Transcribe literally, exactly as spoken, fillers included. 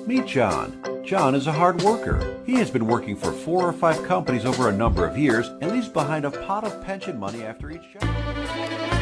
Meet John. John is a hard worker. He has been working for four or five companies over a number of years and leaves behind a pot of pension money after each job.